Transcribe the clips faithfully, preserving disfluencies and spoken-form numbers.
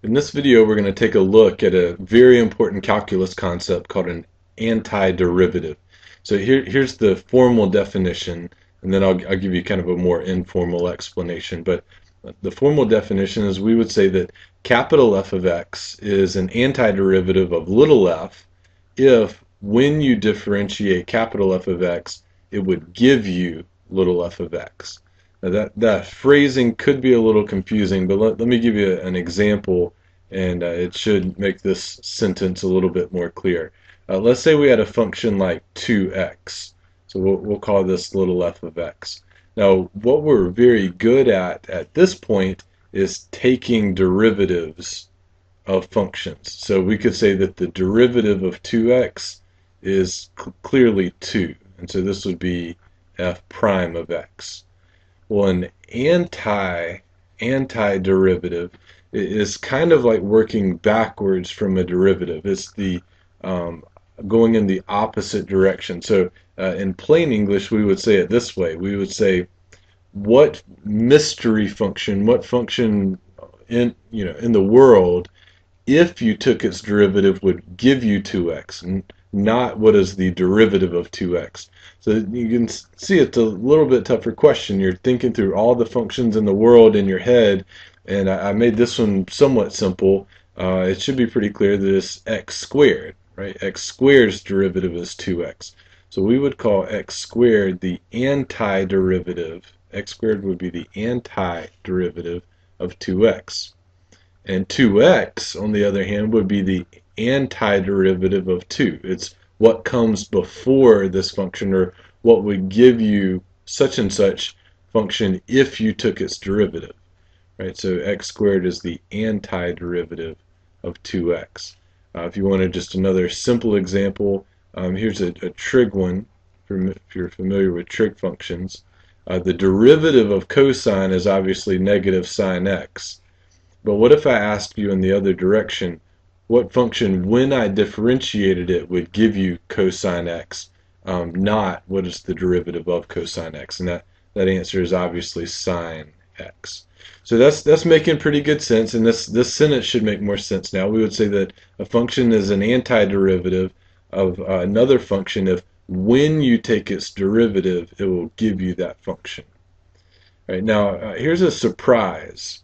In this video, we're going to take a look at a very important calculus concept called an antiderivative. So here, here's the formal definition, and then I'll, I'll give you kind of a more informal explanation. But the formal definition is we would say that capital F of x is an antiderivative of little f if, when you differentiate capital F of x, it would give you little f of x. Now that, that phrasing could be a little confusing, but let, let me give you an example, and uh, it should make this sentence a little bit more clear. Uh, let's say we had a function like two x. So we'll, we'll call this little f of x. Now, what we're very good at at this point is taking derivatives of functions. So we could say that the derivative of two x is cl clearly two. And so this would be f prime of x. Well, an anti antiderivative is kind of like working backwards from a derivative. It's the um, going in the opposite direction. So uh, in plain English, we would say it this way. We would say, what mystery function, what function in you know in the world, if you took its derivative, would give you two x, and not what is the derivative of two x. So you can see it's a little bit tougher question. You're thinking through all the functions in the world in your head, and I made this one somewhat simple. Uh, it should be pretty clear that it's x squared, right? X squared's derivative is two x. So we would call x squared the antiderivative. X squared would be the antiderivative of two x. And two x, on the other hand, would be the antiderivative of two. It's what comes before this function, or what would give you such and such function if you took its derivative. Right? So x squared is the antiderivative of two x. Uh, if you wanted just another simple example, um, here's a, a trig one, if you're familiar with trig functions. Uh, the derivative of cosine is obviously negative sine x. But what if I asked you in the other direction, what function, when I differentiated it, would give you cosine x, um, not what is the derivative of cosine x? And that, that answer is obviously sine x. So that's that's making pretty good sense, and this, this sentence should make more sense now. We would say that a function is an antiderivative of uh, another function if, when you take its derivative, it will give you that function. All right, now, uh, here's a surprise.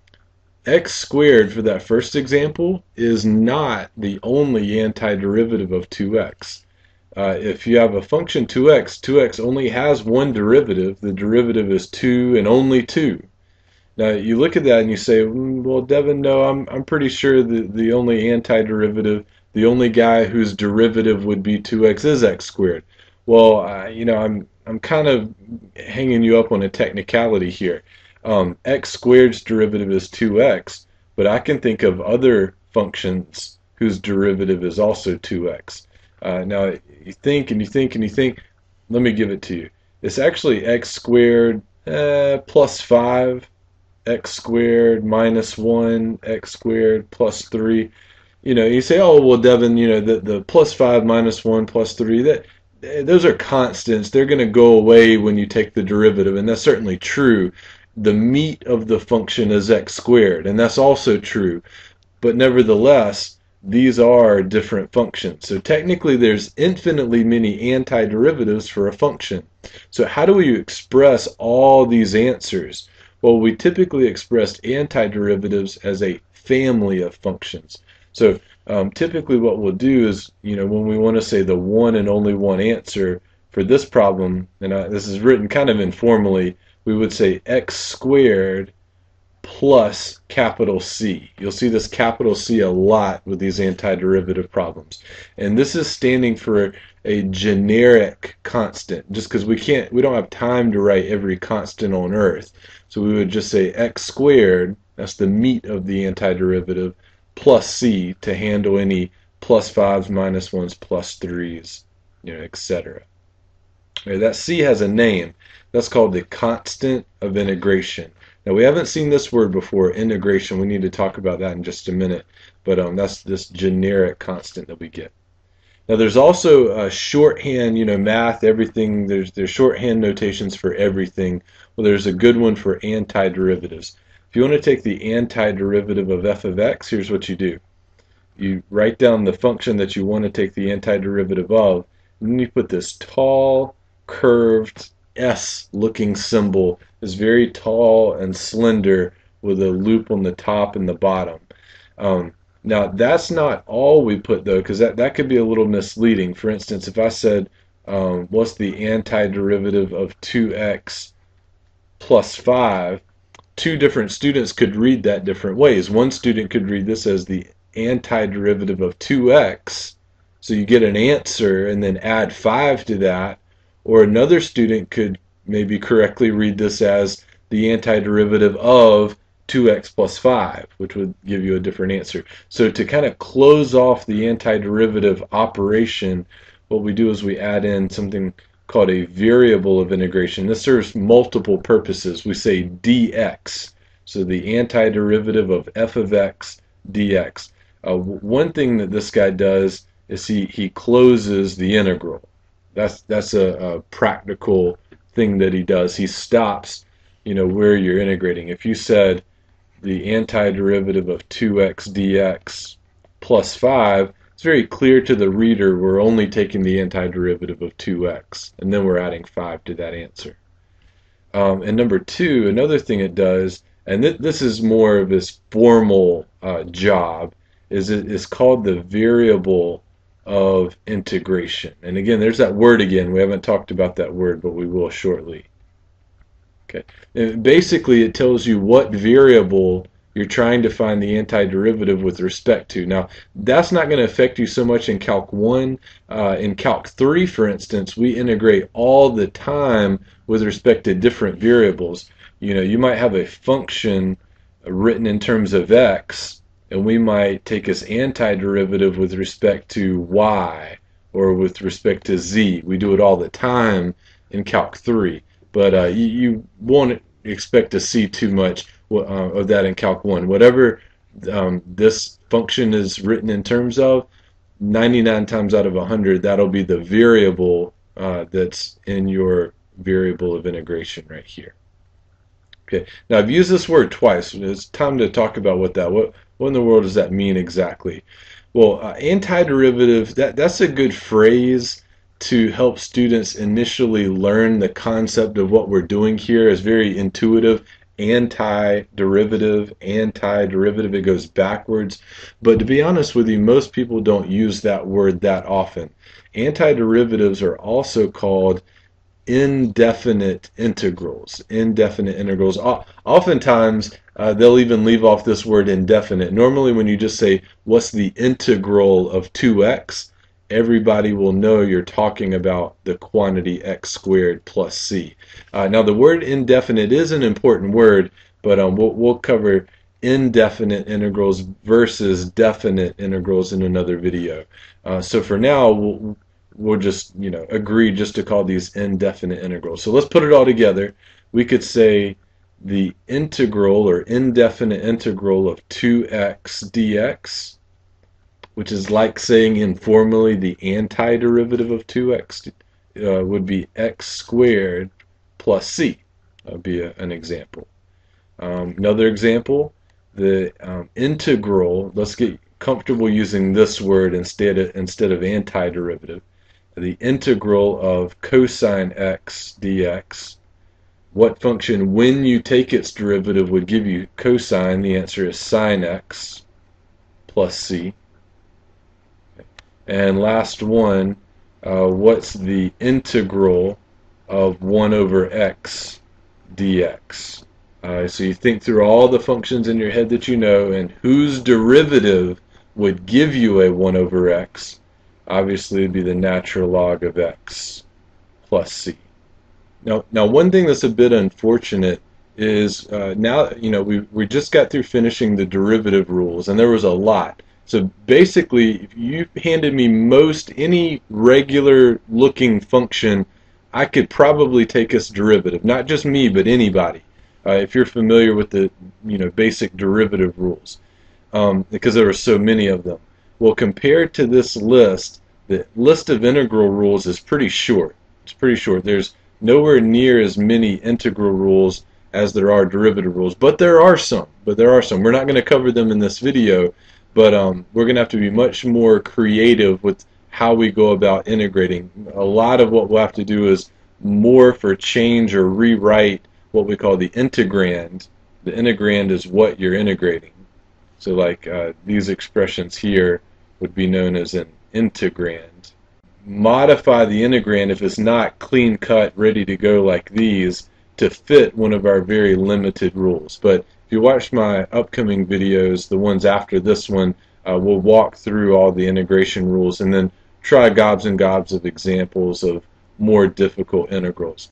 X squared for that first example is not the only antiderivative of two x. Uh, if you have a function two x, two x only has one derivative. The derivative is two and only two. Now you look at that and you say, well, Devin, no, I'm, I'm pretty sure the, the only antiderivative, the only guy whose derivative would be two x is x squared. Well, uh, you know, I'm, I'm kind of hanging you up on a technicality here. Um, x squared's derivative is two x, but I can think of other functions whose derivative is also two x. Uh, now, you think and you think and you think, let me give it to you. It's actually x squared uh, plus five, x squared minus one, x squared plus three. You know, you say, oh, well, Devin, you know, the, the plus five minus one plus three, that those are constants. They're going to go away when you take the derivative, and that's certainly true. The meat of the function is x squared, and that's also true. But nevertheless, these are different functions. So technically, there's infinitely many antiderivatives for a function. So how do we express all these answers? Well, we typically express antiderivatives as a family of functions. So um, typically what we'll do is, you know, when we want to say the one and only one answer for this problem, and I, this is written kind of informally, we would say x squared plus capital C. You'll see this capital C a lot with these antiderivative problems. And this is standing for a generic constant, just because we can't, we don't have time to write every constant on Earth. So we would just say x squared, that's the meat of the antiderivative, plus C to handle any plus fives, minus ones, plus threes, you know, et cetera. Okay, that C has a name. That's called the constant of integration. Now, we haven't seen this word before, integration. We need to talk about that in just a minute. But um, that's this generic constant that we get. Now, there's also a shorthand, you know, math, everything. There's, there's shorthand notations for everything. Well, there's a good one for antiderivatives. If you want to take the antiderivative of f of x, here's what you do. You write down the function that you want to take the antiderivative of, and then you put this tall, curved, S-looking symbol. It's very tall and slender with a loop on the top and the bottom. Um, now, that's not all we put, though, because that, that could be a little misleading. For instance, if I said, um, what's the antiderivative of two x plus five, two different students could read that different ways. One student could read this as the antiderivative of two x, so you get an answer and then add five to that, or another student could maybe correctly read this as the antiderivative of two x plus five, which would give you a different answer. So to kind of close off the antiderivative operation, what we do is we add in something called a variable of integration. This serves multiple purposes. We say dx, so the antiderivative of f of x dx. Uh, one thing that this guy does is he, he closes the integral. That's that's a, a practical thing that he does. He stops, you know, where you're integrating. If you said the antiderivative of two x dx plus five, it's very clear to the reader we're only taking the antiderivative of two x, and then we're adding five to that answer. Um, and number two, another thing it does, and th this is more of his formal uh, job, is it is called the variable of integration. And again, there's that word again. We haven't talked about that word, but we will shortly. Okay. And basically, it tells you what variable you're trying to find the antiderivative with respect to. Now, that's not going to affect you so much in Calc one. Uh, in Calc three, for instance, we integrate all the time with respect to different variables. You know, you might have a function written in terms of x, and we might take its antiderivative with respect to y or with respect to z. We do it all the time in Calc three, but uh, you, you won't expect to see too much uh, of that in Calc one. Whatever um, this function is written in terms of, ninety-nine times out of one hundred, that'll be the variable uh, that's in your variable of integration right here. Okay. Now, I've used this word twice. It's time to talk about what that what what in the world does that mean exactly? Well, uh, antiderivative, that that's a good phrase to help students initially learn the concept of what we're doing here. It's very intuitive. Antiderivative, antiderivative, it goes backwards. But to be honest with you, most people don't use that word that often. Antiderivatives are also called indefinite integrals. Indefinite integrals. Oftentimes, uh, they'll even leave off this word indefinite. Normally, when you just say, what's the integral of two x, everybody will know you're talking about the quantity x squared plus c. Uh, now, the word indefinite is an important word, but um, we'll, we'll cover indefinite integrals versus definite integrals in another video. Uh, so for now, we'll, we'll just, you know, agree just to call these indefinite integrals. So let's put it all together. We could say the integral or indefinite integral of two x dx, which is like saying informally the antiderivative of two x uh, would be x squared plus c. That would be a, an example. Um, another example, the um, integral, let's get comfortable using this word instead of, instead of antiderivative. The integral of cosine x dx. What function, when you take its derivative, would give you cosine? The answer is sine x plus c. And last one, uh, what's the integral of one over x dx? Uh, so you think through all the functions in your head that you know, and whose derivative would give you a one over x. Obviously, it would be the natural log of x plus c. Now, now one thing that's a bit unfortunate is uh, now, you know, we, we just got through finishing the derivative rules, and there was a lot. So basically, if you handed me most any regular looking function, I could probably take its derivative. Not just me, but anybody. Uh, if you're familiar with the, you know, basic derivative rules, um, because there are so many of them. Well, compared to this list, the list of integral rules is pretty short. It's pretty short. There's nowhere near as many integral rules as there are derivative rules. But there are some. But there are some. We're not going to cover them in this video, but um, we're going to have to be much more creative with how we go about integrating. A lot of what we'll have to do is morph or change or rewrite what we call the integrand. The integrand is what you're integrating. So like uh, these expressions here would be known as an integrand. Modify the integrand if it's not clean cut, ready to go like these, to fit one of our very limited rules. But if you watch my upcoming videos, the ones after this one, uh, we'll walk through all the integration rules and then try gobs and gobs of examples of more difficult integrals.